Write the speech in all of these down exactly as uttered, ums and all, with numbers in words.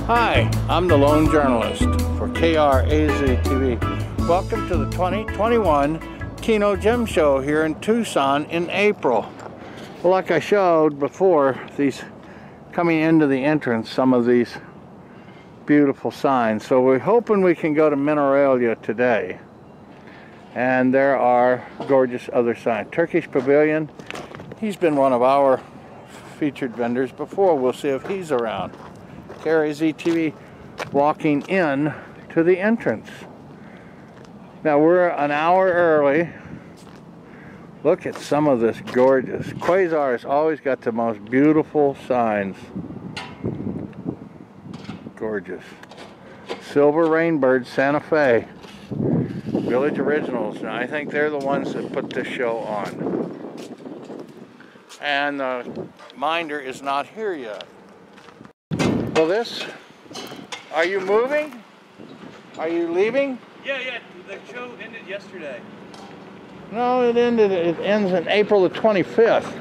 Hi, I'm the Lone Journalist for K R A Z T V. Welcome to the twenty twenty-one Kino Gem Show here in Tucson in April. Well, like I showed before, these coming into the entrance, some of these beautiful signs. So we're hoping we can go to Mineralia today. And there are gorgeous other signs. Turkish Pavilion, he's been one of our featured vendors before. We'll see if he's around. K R A Z T V walking in to the entrance. Now we're an hour early. Look at some of this gorgeous. Quasar has always got the most beautiful signs. Gorgeous. Silver Rainbird, Santa Fe. Village Originals. Now I think they're the ones that put this show on. And the Minder is not here yet. Well, this, are you moving? Are you leaving? Yeah, yeah, the show ended yesterday. No, it ended, it ends in April the twenty-fifth.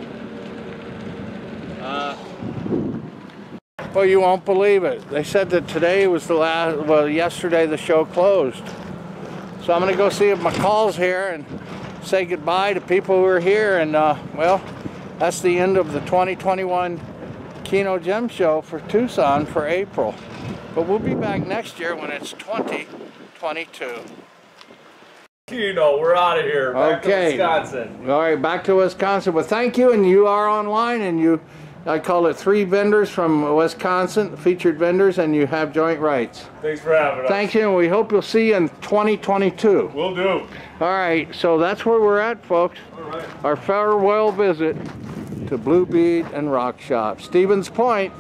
Uh, well, you won't believe it. They said that today was the last, well, yesterday the show closed. So I'm going to go see if McCall's here and say goodbye to people who are here. And, uh, well, that's the end of the twenty twenty-one Kino Gem Show for Tucson for April. But we'll be back next year when it's twenty twenty-two. Kino, we're out of here. Back okay. to Wisconsin. All right, back to Wisconsin. Well, thank you, and you are online, and you, I call it three vendors from Wisconsin, featured vendors, and you have joint rights. Thanks for having us. Thank you, and we hope you'll see you in twenty twenty-two. Will do. All right, so that's where we're at, folks. All right. Our farewell visit to Blue Bead and Rock Shop. Stevens Point.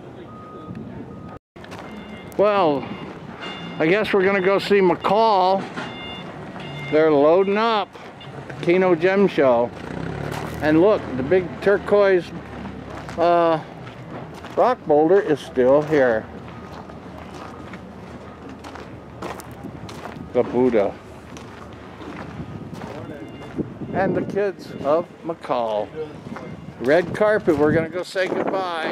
Well, I guess we're gonna go see McCall. They're loading up. Kino Gem Show. And look, the big turquoise uh, rock boulder is still here. The Buddha. And the kids of McCall. Red carpet, we're gonna go say goodbye.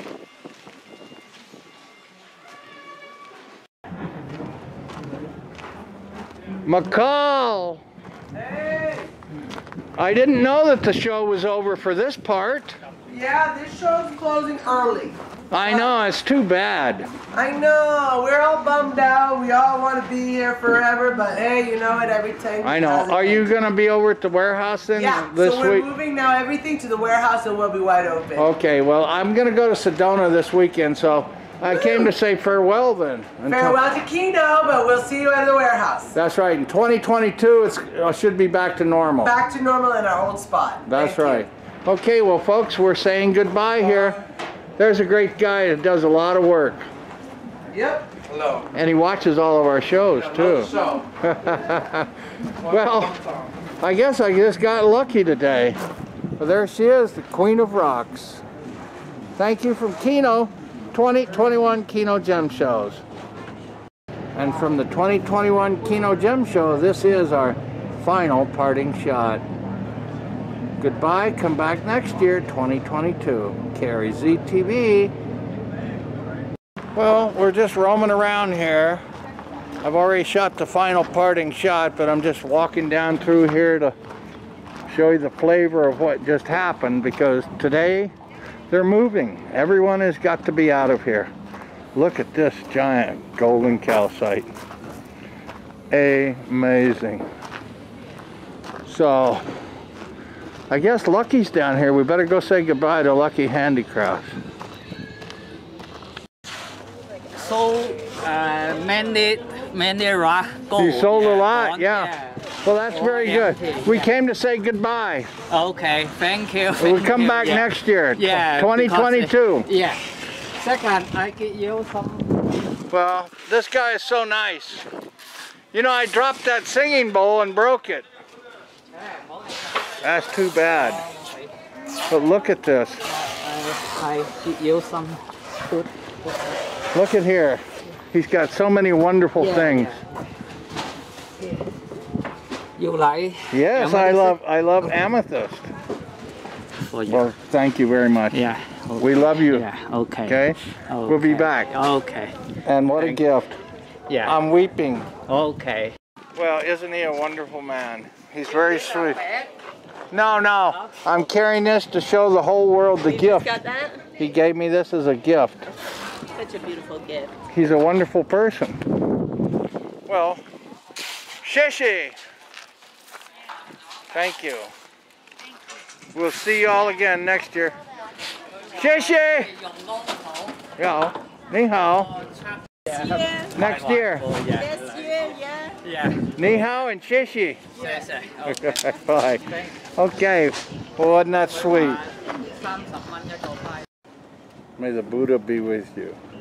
McCall! Hey! I didn't know that the show was over for this part. Yeah, this show's closing early. I know, it's too bad. I know, we're all bummed out. We all want to be here forever, but hey, you know what? Every time. I know. Are you gonna be over at the warehouse then Yeah, this so we're week? moving now everything to the warehouse and we'll be wide open. Okay, well, I'm gonna go to Sedona this weekend, so I Woo. came to say farewell then. Until, Farewell to Kino, but we'll see you at the warehouse. that's right. In twenty twenty-two, it's, it should be back to normal. Back to normal in our old spot. That's Thank right. you. Okay, well, folks, we're saying goodbye here. There's a great guy that does a lot of work. Yep. Hello. And he watches all of our shows, too. Show. Well, I guess I just got lucky today. But there she is, the Queen of Rocks. Thank you from Kino, twenty twenty-one Kino Gem Shows. And from the twenty twenty-one Kino Gem Show, this is our final parting shot. Goodbye, come back next year, twenty twenty-two. K R A Z T V. Well, we're just roaming around here. I've already shot the final parting shot, but I'm just walking down through here to show you the flavor of what just happened, because today they're moving. Everyone has got to be out of here. Look at this giant golden calcite. Amazing. So, I guess Lucky's down here. We better go say goodbye to Lucky Handicrafts. So, uh, many, many rock gold. You sold a yeah, lot, gold, yeah. Well, that's Oh, very yeah, good. okay, We yeah. came to say goodbye. Okay, thank you. We'll thank come you, back yeah. next year, Yeah, twenty twenty-two. because, uh, yeah. Second, I give you some. Well, this guy is so nice. You know, I dropped that singing bowl and broke it. That's too bad. But look at this. I give you some food. Look at here. He's got so many wonderful Yeah, things. You like? Yes, I love I love amethyst. for you. Well, thank you very much. Yeah. Okay. We love you. Yeah. Okay. Okay? We'll be Okay. back. Okay. And what a Thank- gift. Yeah. I'm weeping. Okay. Well, isn't he a wonderful man? He's very sweet. No, no. I'm carrying this to show the whole world the You gift. just got that? He gave me this as a gift. Such a beautiful gift. He's a wonderful person. Well, Shishi. Thank you. We'll see you all again next year. Shishi. Yeah. Ni hao. Next year. This year, yeah. Yeah. Ni hao and Shishi. Yes, sir. Okay. Bye. Okay. Well, wasn't that sweet? 三十蚊一個派。 May the Buddha be with you.